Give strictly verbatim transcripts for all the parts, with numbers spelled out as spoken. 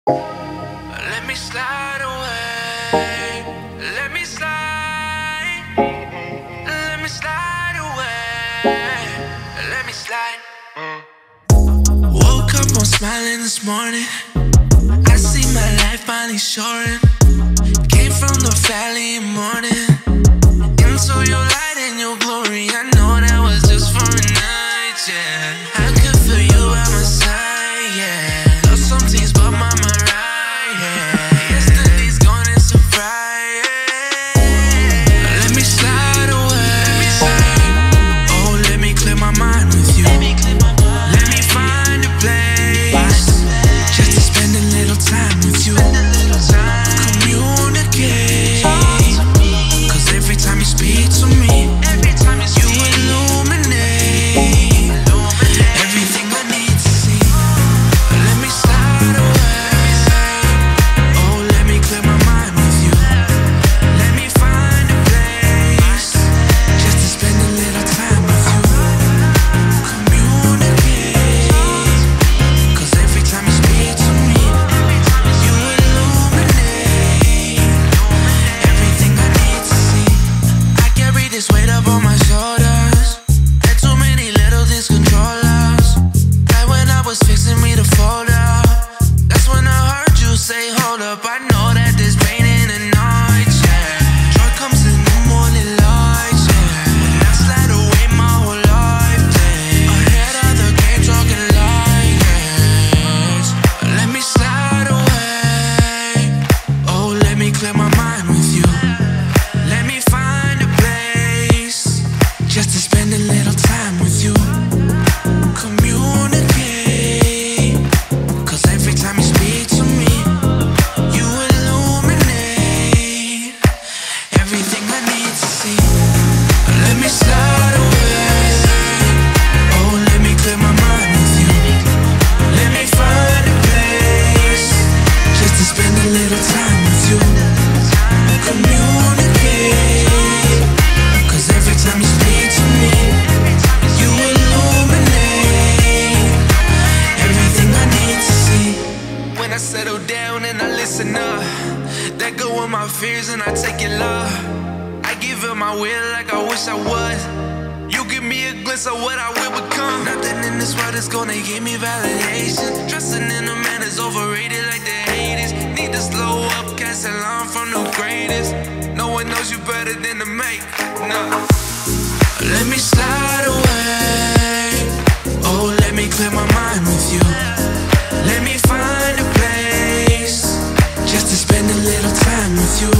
Let me slide away. Let me slide. Let me slide away. Let me slide. Woke up, I'm smiling this morning. I see my life finally shorten. Came from the valley in morning into your light and your glory. I know that was just for a night, yeah. I could feel you at my side, yeah. Love some things, but mama right, yeah. Yesterday's gone, it's a Friday. Let me slide away. Oh, let me clear my mind with you. Let me find a place just to spend a little time with you. Communicate, cause every time you speak to me, you illuminate everything I need to see. Let me slide away. Oh, let me clear my mind with you. Let me find a place just to spend a little time with you. Communicate, cause every time you speak to me, you illuminate everything I need to see. I carry this weight up on my shoulders. Had too many little things control us. Right when I was fixing me to fold up, that's when I heard you say, hold up. I know that there's pain in the night, yeah. Joy comes in the morning light, yeah. When I slide away my whole life, yeah. Ahead of the game talking like, yes. Let me slide away. Oh, let me clear my mind with you. Let me find a place just to spend a little time with you. Communicate, cause every time you speak to me, you illuminate everything I need to see. Let me slide away. Oh, let me clear my mind with you. Let me find a place just to spend a little time with you. Communicate, cause every time you speak to me, you illuminate everything I need to see. When I settle down and I listen up, let go of my fears and I take your love. I give it my will like I wish I would. You give me a glimpse of what I will become. Nothing in this world is gonna give me validation. Trusting in a man is overrated like the haters. Need to slow up, cast a line from the greatest. No one knows you better than the make. No. Let me slide away. Oh, let me clear my mind with you. Let me find a place just to spend a little time with you.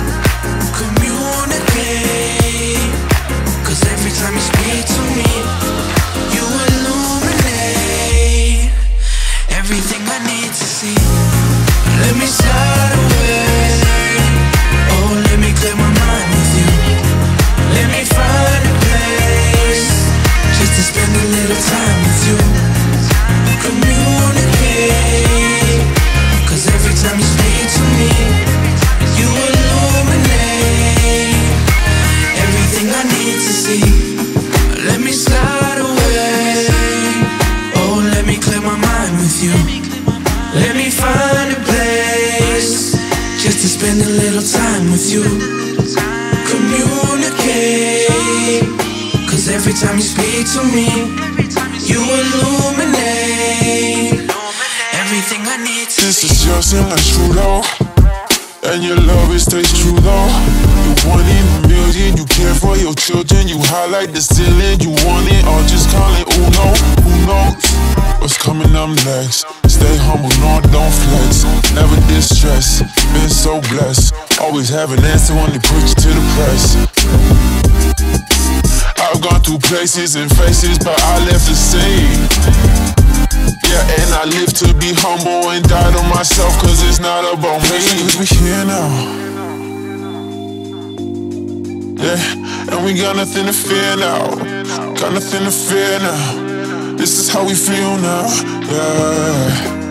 Communicate, cause every time you speak to me, you illuminate everything I need to see. Let me slide away. Oh, let me clear my mind with you. Let me find a place just to spend a little time with you. Communicate, cause every time you speak to me, you illuminate everything I need to see. Let me slide away. Oh, let me clear my mind with you. Let me find a place just to spend a little time with you. Communicate, cause every time you speak to me, you illuminate everything I need to This see. is yours and like true though, and your love it stays true though. You one in a million, you care for your children. You highlight the ceiling, you want it all, just call it Uno. Who knows what's coming up next? Stay humble, no don't flex. Never distress, been so blessed. Always have an answer when they put you to the press. I've gone through places and faces, but I left the same. Yeah, and I live to be humble and die to myself, cause it's not about me. Cause we here now. Yeah, and we got nothing to fear now. Got nothing to fear now. This is how we feel now. Yeah,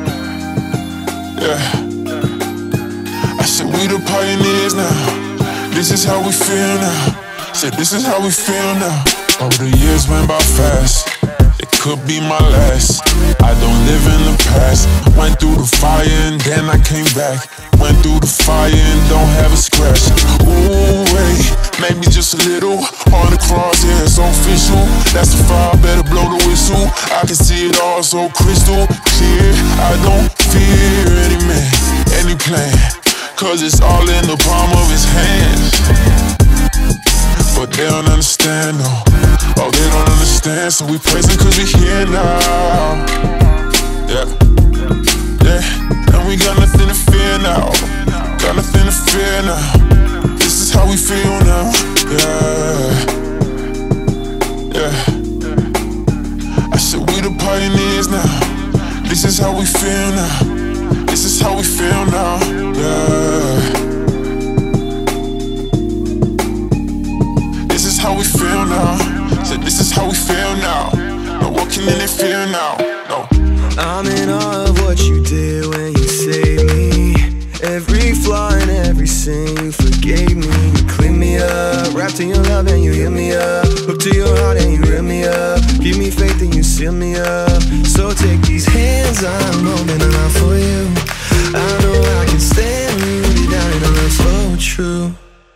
yeah. I said we the pioneers now. This is how we feel now. Said this is how we feel now. Oh, the years went by fast. It could be my last. I don't live in the past. Went through the fire and then I came back. Went through the fire and don't have a scratch. Ooh, wait, maybe just a little. On the crosshair, it's official. That's the fire, better blow the whistle. I can see it all so crystal clear. I don't fear any man, any plan, cause it's all in the palm of his hands. But they don't understand, no. Oh, they don't understand, so we praising cause we here now. Yeah, yeah, and we got nothing to fear now. Got nothing to fear now. This is how we feel now. Yeah, yeah. I said we the pioneers now. This is how we feel now. This is how we feel now. Yeah. This is how we feel now. Said this is how we feel now. No walking in fear now. No. I'm in awe of what you did when you saved me. Every flaw and every sin you forgave me. You cleaned me up, wrapped in your love and you healed me up. Hooked to your heart and you reeled me up. Give me faith and you seal me up. So take these hands I'm holding them out for you. I know I can stand rooted down in a love so true.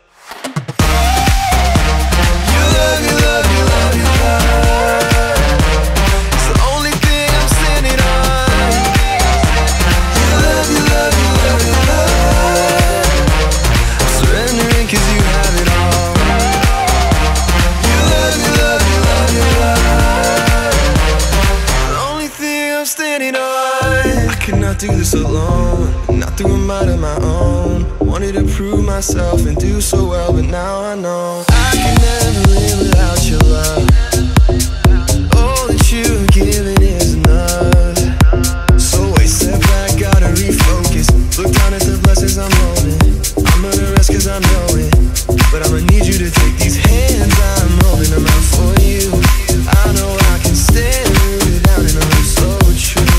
Do this alone, not through a mind of my own. Wanted to prove myself and do so well, but now I know I can never live without your love. All that you've given is enough. So wait, step back, gotta refocus. Look down at the blessings I'm holding. I'm gonna rest cause I know it, but I'ma need you to take these hands I'm holding them out for you. I know I can stand rooted down in a love so true.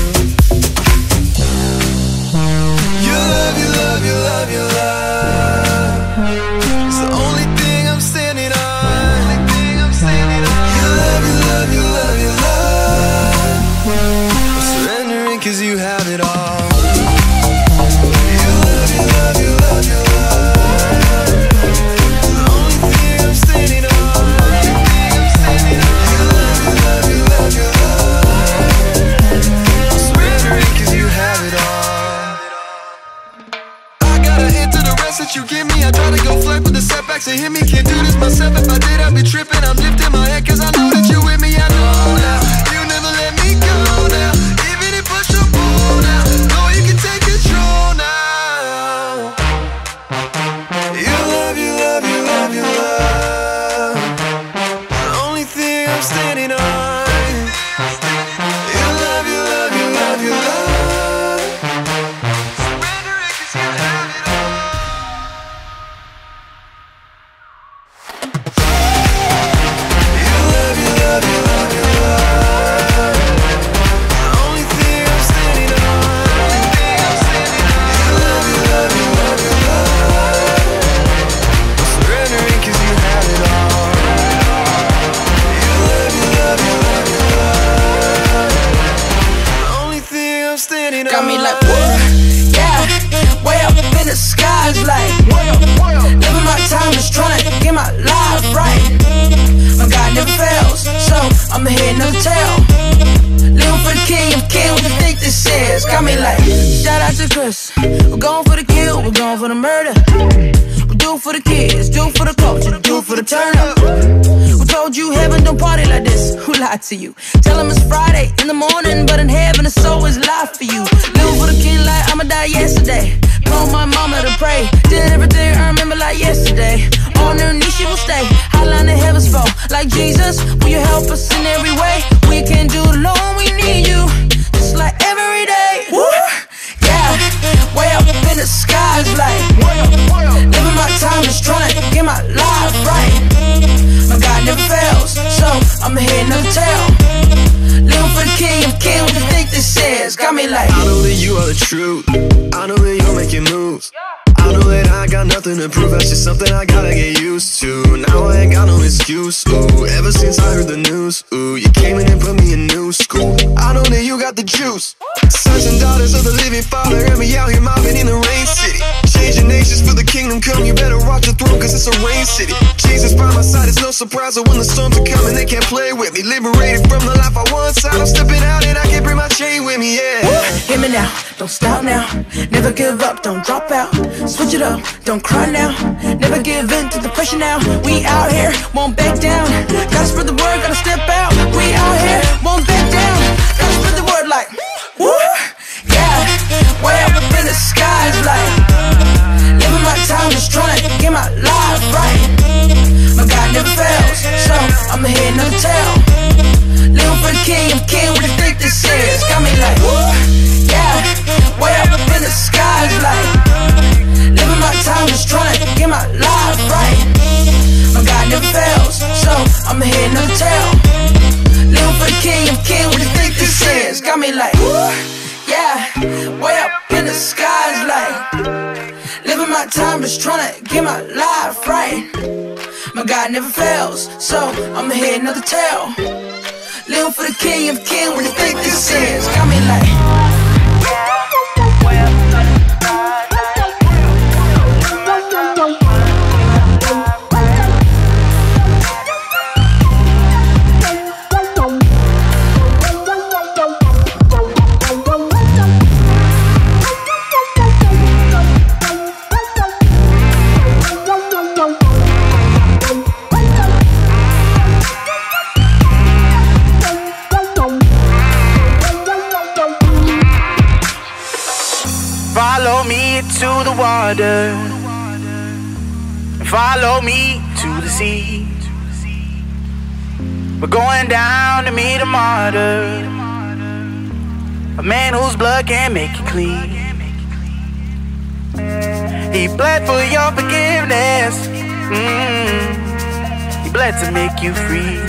Love, you love, you love, you love. It's the only thing I'm standing on. You love, you love, you love, you love. I'm surrendering cause you have it all. You love, you love, you love, you love. It's the only thing I'm standing on. You love, you love, you love, you love. I'm surrendering cause you have it all. That you give me, I try to go flirt, but the setbacks that hit me. Can't do this myself, if I did I'd be tripping. I'm lifting my head cause I know that you're with me. I know now, you never let me go now. Even if push or pull now, know you can take control now. You love, you love, you love, you love. The only thing I'm standing on. You love, you love, you love, you love. Surrendering cause you have it all. Got me like, whoa, yeah, way up in the skies, like, living my time just trying to get my life right. My God never fails, so I'ma hit another tail. Living for the king of kings, what you think this is? Got me like, shout out to Chris. We're going for the kill, we're going for the murder. We do it for the kids, do it for the culture, do it for the turn up. Who told you heaven don't party like this? Who lied to you? Tell them it's Friday in the morning, but in heaven it's always life for you. Living for the king like I'ma die yesterday. Told my mama to pray, did everything I remember like yesterday. On her knees she will stay, hotline the heavens fall. Like Jesus, will you help us in every way? We can't do it alone, we need you, just like every day. Woo! Yeah, way up in the skies, like, living my time just trying to get my life right. My God never fails, so I'ma hit another tail. Living for the king of kings, what you think this is? Got me like, I know that you are the truth. I know that you're making moves. I know that I got nothing to prove. That's just something I gotta get used to. Now I ain't got no excuse. Ooh, ever since I heard the news, ooh, you came in and put me in new. new school. I know that you got the juice. Sons and daughters of the living Father, and me out here mobbing in the rain city. Changing nations for the kingdom come. You better watch your throne, cause it's a rain city. Jesus by my side, it's no surprise that when the storms are coming, they can't play with me. Liberated from the life I once had, I'm stepping out and I can't bring my chain with me, yeah. Hear me now, don't stop now. Never give up, don't drop out. Switch it up, don't cry now. Never give in to the pressure now. We out here, won't back down. Gotta spread the word, gotta step out. We out here, won't back down. Gotta spread the word like, woo, yeah. Way up in the skies like, living my time, just trying to get my life right. My God never fails, so I'ma hit another tail. Living for the king, I'm king, what do you think this is? Got me like, woo, yeah. Way up in the skies like, living my time, just trying to get my life right. My God never fails, so I'ma hit another tail. Living for the king, I'm king, what do you think this is? Got me like, woo, yeah. Way up in the skies like, living my time, just trying to get my life right. My God never fails, so I'ma hit another tail. Living for the king of king, what do you think this is? Got me like, follow me to the water, follow me to the sea. We're going down to meet a martyr, a man whose blood can make you clean. He bled for your forgiveness, mm. He bled to make you free.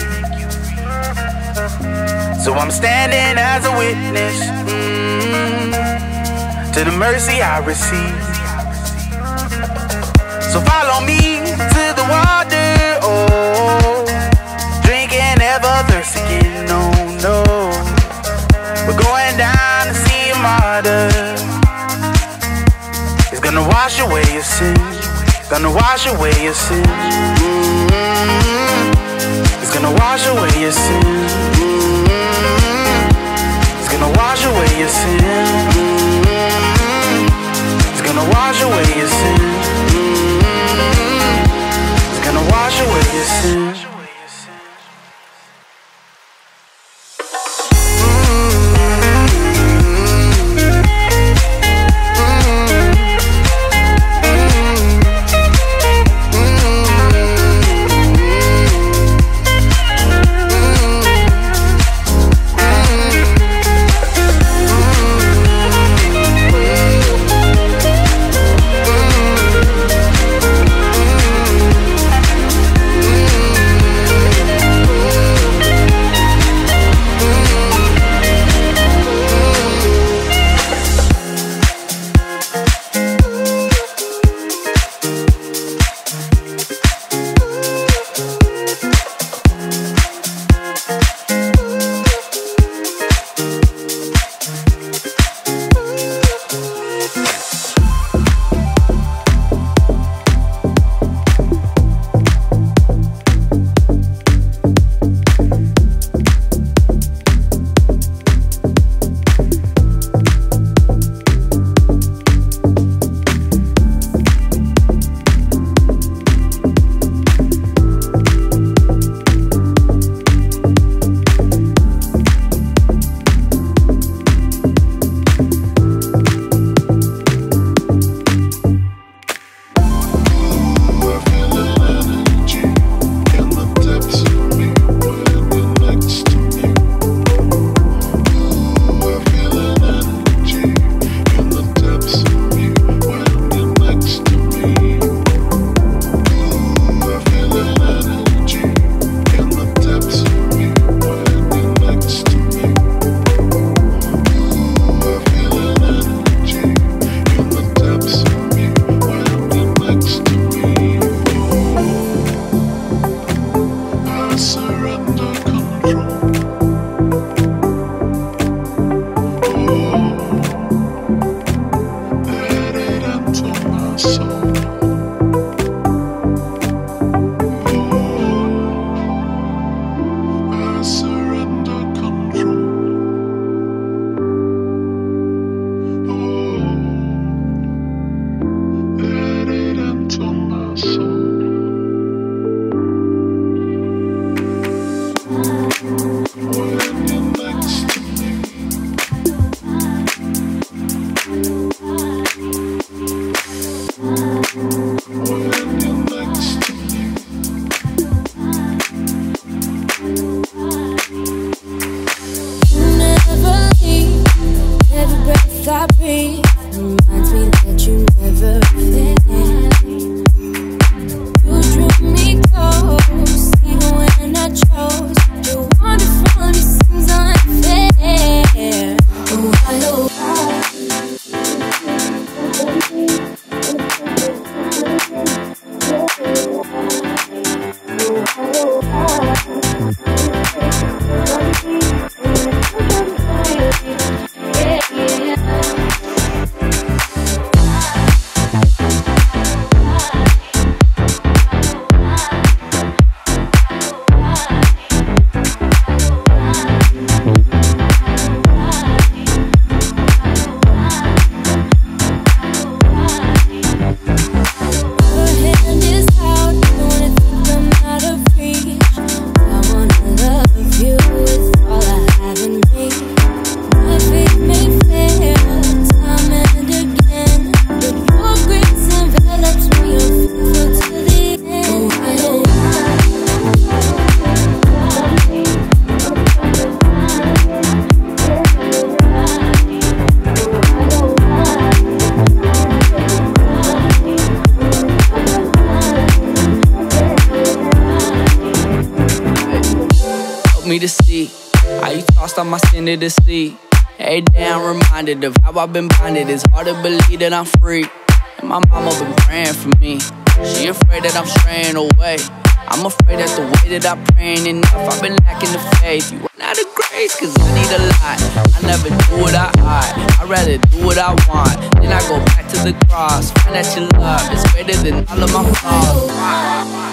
So I'm standing as a witness, mm, to the mercy I receive. So follow me to the water, oh, drink and never thirst again, no, no. We're going down to see a martyr. He's gonna wash away your sins, gonna wash away your sins, mm-hmm. He's gonna wash away your sins, mm-hmm. He's gonna wash away your sins, mm-hmm. He's gonna wash away your sins, mm-hmm. He's gonna wash away your sins. Mm-hmm. tossed on my sin to the sea. Every day I'm reminded of how I've been blinded. It's hard to believe that I'm free. And my mama been praying for me. She afraid that I'm straying away. I'm afraid that the way that I praying enough, I've been lacking the faith. You run out of grace, cause I need a lot. I never do what I hide, I'd rather do what I want. Then I go back to the cross, find that your love is greater than all of my flaws.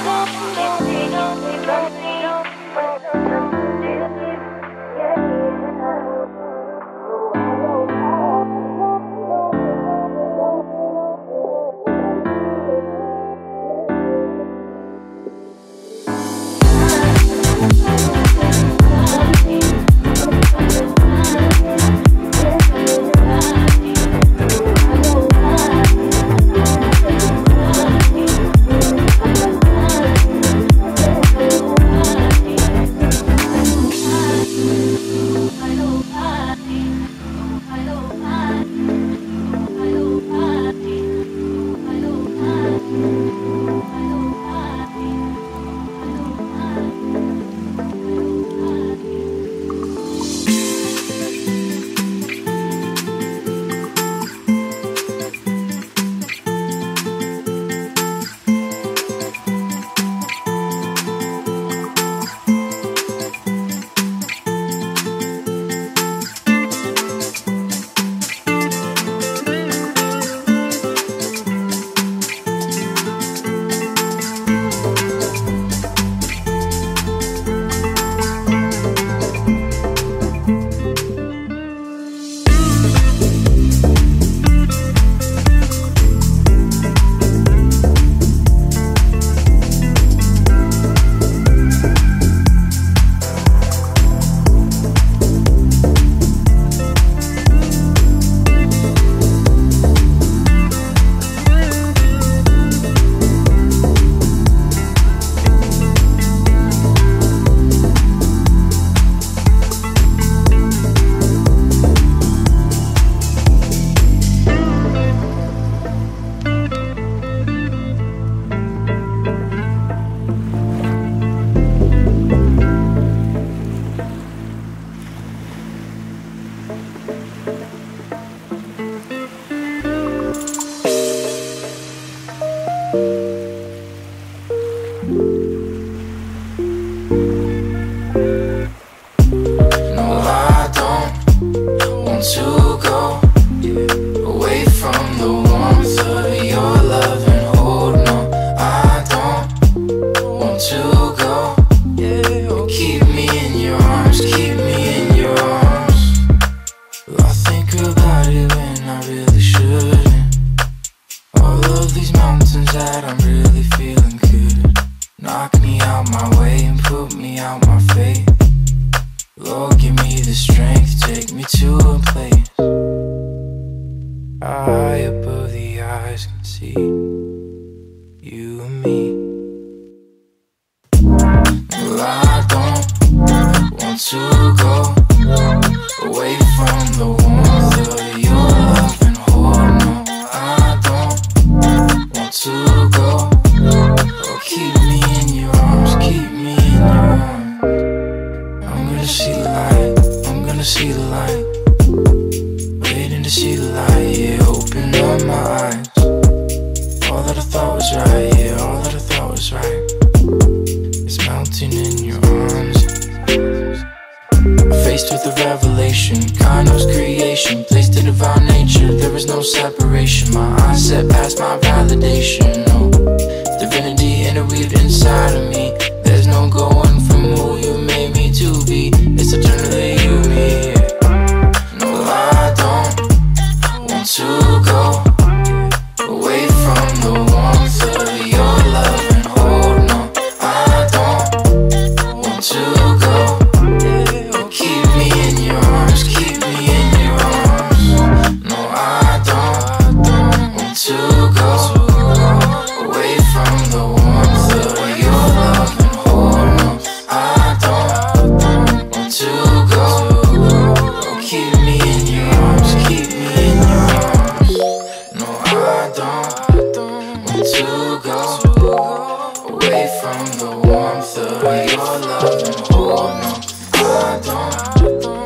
from the warmth of your love and hold. No, I don't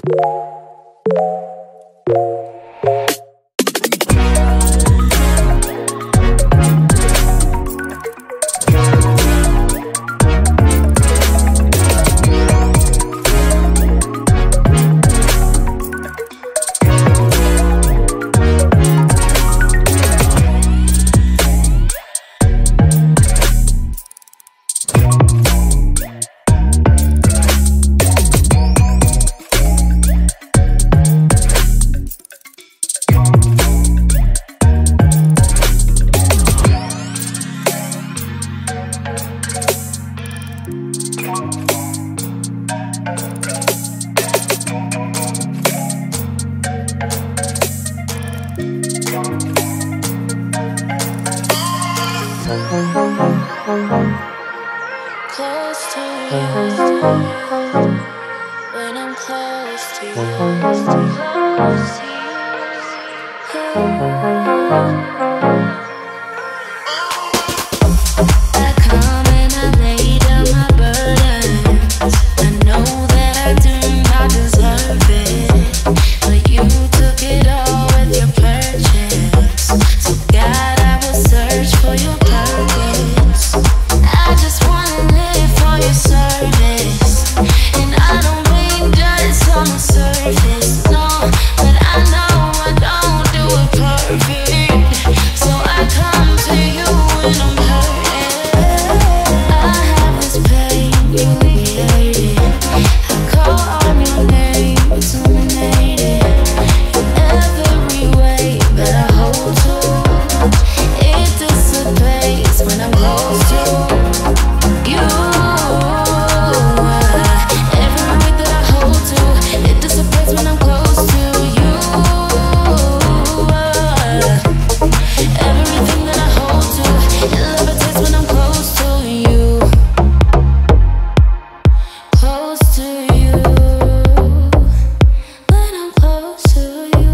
Close to you, when I'm close to you, close to you. I come and I lay down my burdens. I know that I do not deserve it, but you took it all with your purchase. So God, I will search for your purpose. I just wanna live for your service, and I don't mean just on the surface, no. But I know I don't do it perfect, so I come to you when I'm hurting. I have this pain, you alleviate it. I call on your name, it's illuminated. Every way that I hold to, it dissipates when I'm close to you. Every way that I hold to, it dissipates when I'm close to you. Everything that I hold to, it levitates when I'm close to you. Close to you. When I'm close to you.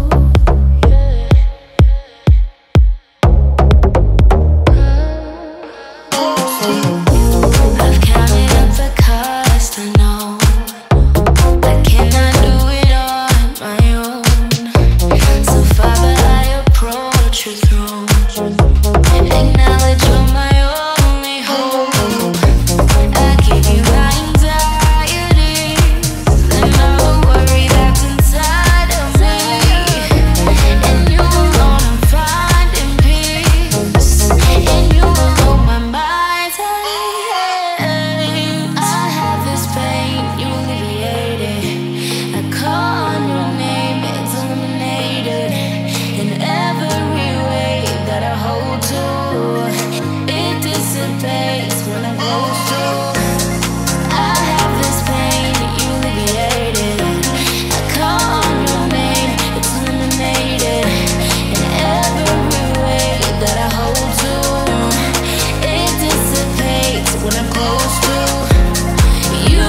I've counted up the cost, I know I cannot do it on my own. So Father, I approach your throne, acknowledge you're my only hope. I give you my anxieties and all the worry that's inside of me. And you alone I'm finding peace, and you alone my mind's at ease. I have this pain, you alleviate it. I call on your name, it's illuminated. In every way that I hold to, it dissipates when I'm close to. I have this pain, you alleviate it. I call on your name, it's illuminated. In every way that I hold to, it dissipates when I'm close to you.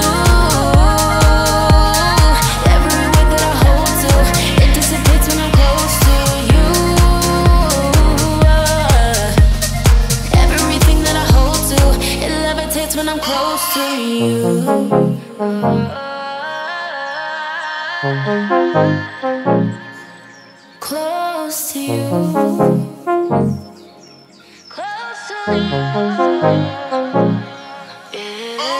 Every way that I hold to, it dissipates when I'm close to you. Everything that I hold to, it levitates when I'm close to you. Close to you. Close to you. Yeah.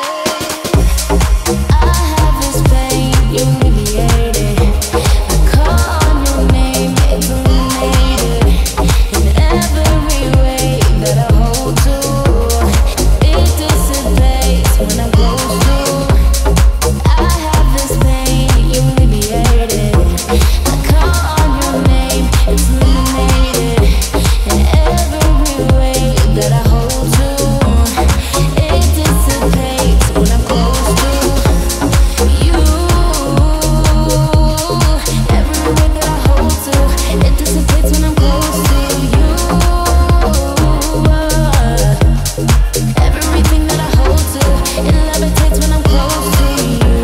I have this pain, you alleviate it. I call on your name, it's illuminated. In every way that I hold to, it dissipates when I'm close to. I have this pain, you alleviate it. I call on your name, it's illuminated. In every way that I hold to, it dissipates when I'm close to you. Every way that I hold to, it dissipates when I'm close to you. Everything that I hold to, it levitates when I'm close to you.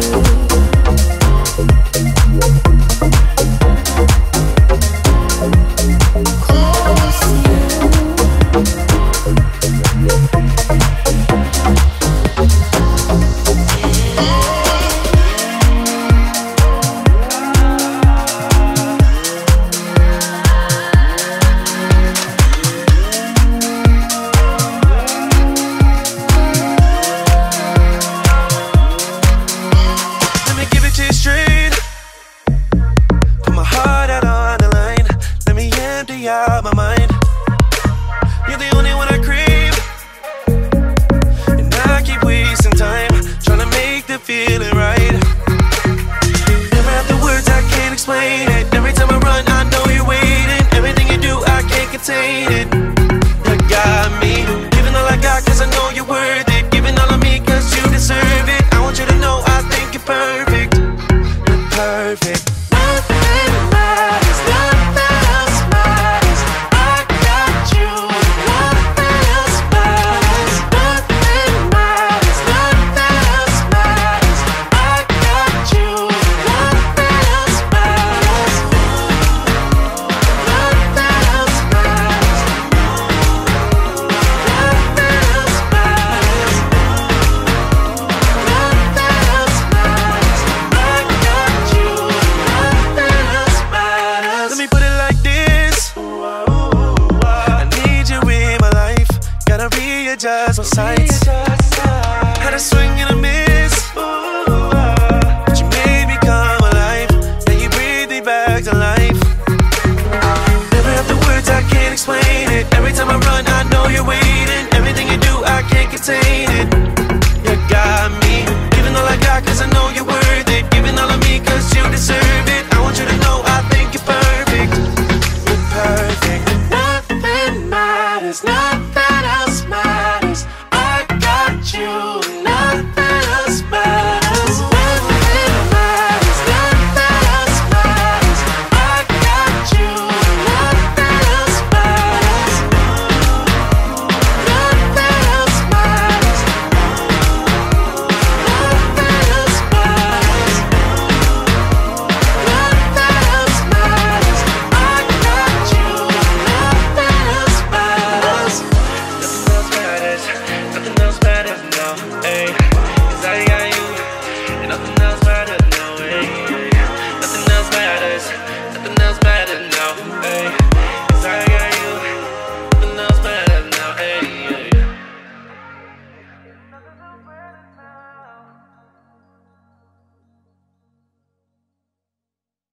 Close to you. Gotta readjust my sights. Had a swing and a miss. Ooh, but you made me come alive. Then you breathed me back to life. Never have the words, I can't explain it. Every time I run, I know you're waiting. Every day